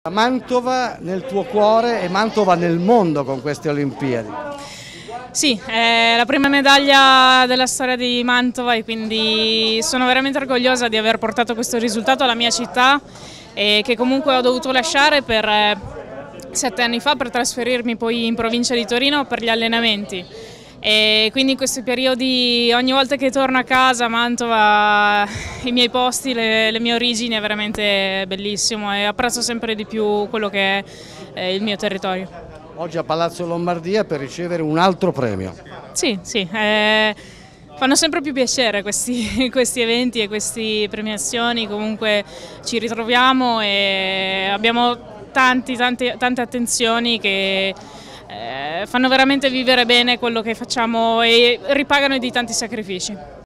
Mantova nel tuo cuore e Mantova nel mondo con queste Olimpiadi. Sì, è la prima medaglia della storia di Mantova e quindi sono veramente orgogliosa di aver portato questo risultato alla mia città e che comunque ho dovuto lasciare per 7 anni fa per trasferirmi poi in provincia di Torino per gli allenamenti. E quindi in questi periodi, ogni volta che torno a casa, Mantova, i miei posti, le mie origini, è veramente bellissimo e apprezzo sempre di più quello che è il mio territorio. Oggi a Palazzo Lombardia per ricevere un altro premio. Sì, fanno sempre più piacere questi eventi e queste premiazioni, comunque ci ritroviamo e abbiamo tante attenzioni che fanno veramente vivere bene quello che facciamo e ripagano di tanti sacrifici.